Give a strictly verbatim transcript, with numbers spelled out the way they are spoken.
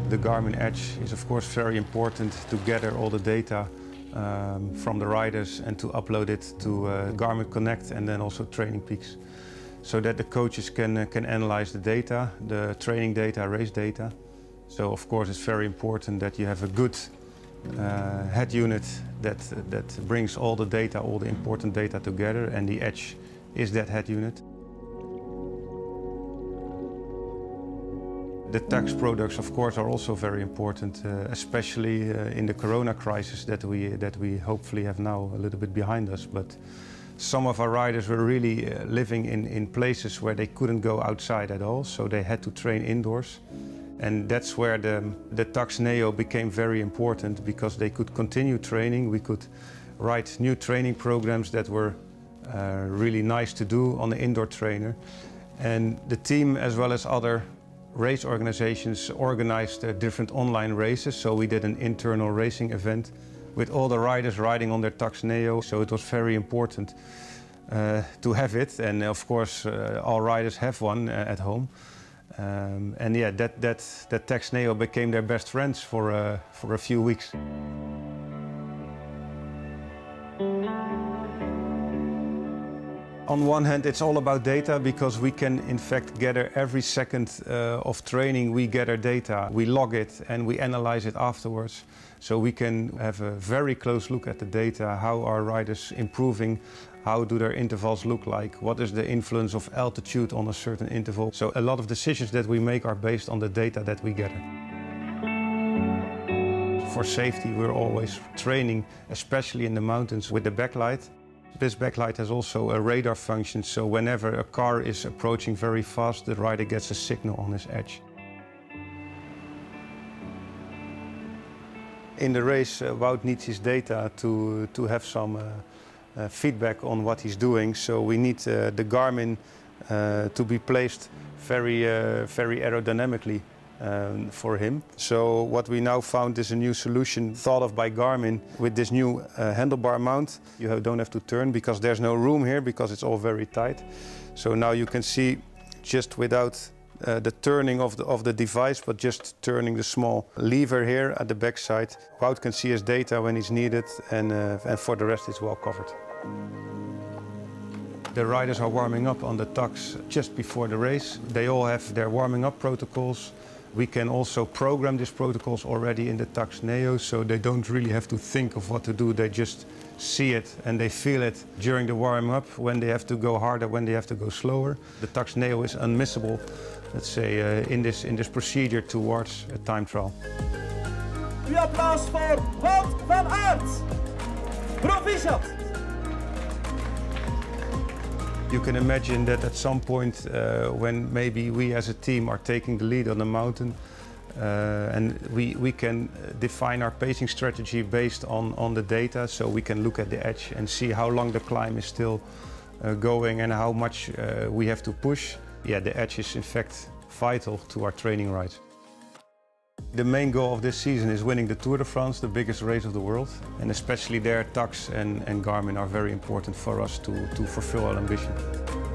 The Garmin Edge is of course very important to gather all the data um, from the riders and to upload it to uh, Garmin Connect and then also Training Peaks, so that the coaches can, uh, can analyze the data, the training data, race data. So of course it's very important that you have a good uh, head unit that, that brings all the data, all the important data together, and the Edge is that head unit. The tax products, of course, are also very important, uh, especially uh, in the Corona crisis that we, that we hopefully have now a little bit behind us. But some of our riders were really uh, living in, in places where they couldn't go outside at all, so they had to train indoors. And that's where the, the Tacx Neo became very important, because they could continue training. We could write new training programs that were uh, really nice to do on the indoor trainer. And the team, as well as other race organizations, organized uh, different online races. So we did an internal racing event with all the riders riding on their Tacx Neo. So it was very important uh, to have it. And of course, uh, all riders have one uh, at home. Um, and yeah, that, that, that Tacx Neo became their best friends for, uh, for a few weeks. On one hand, it's all about data, because we can in fact gather every second uh, of training. We gather data, we log it, and we analyze it afterwards. So we can have a very close look at the data. How are riders improving? How do their intervals look like? What is the influence of altitude on a certain interval? So a lot of decisions that we make are based on the data that we gather. For safety, we're always training, especially in the mountains, with the backlight. This backlight has also a radar function, so whenever a car is approaching very fast, the rider gets a signal on his Edge. In the race, uh, Wout needs his data to, to have some uh, uh, feedback on what he's doing, so we need uh, the Garmin uh, to be placed very, uh, very aerodynamically Um, for him. So what we now found is a new solution thought of by Garmin with this new uh, handlebar mount. You have, don't have to turn, because there's no room here, because it's all very tight. So now you can see, just without uh, the turning of the, of the device, but just turning the small lever here at the back side, Wout can see his data when he's needed, and, uh, and for the rest it's well covered. The riders are warming up on the Tacx just before the race. They all have their warming up protocols. We can also program these protocols already in the Tacx Neo, so they don't really have to think of what to do. They just see it and they feel it during the warm-up, when they have to go harder, when they have to go slower. The Tacx Neo is unmissable, let's say, uh, in, this, in this procedure towards a time trial. Uw applaus voor Wout van Aert. Proficiat! You can imagine that at some point, uh, when maybe we as a team are taking the lead on the mountain, uh, and we, we can define our pacing strategy based on, on the data, so we can look at the Edge and see how long the climb is still uh, going and how much uh, we have to push. Yeah, the Edge is in fact vital to our training rides. The main goal of this season is winning the Tour de France, the biggest race of the world. And especially there, Tacx and, and Garmin are very important for us to, to fulfill our ambition.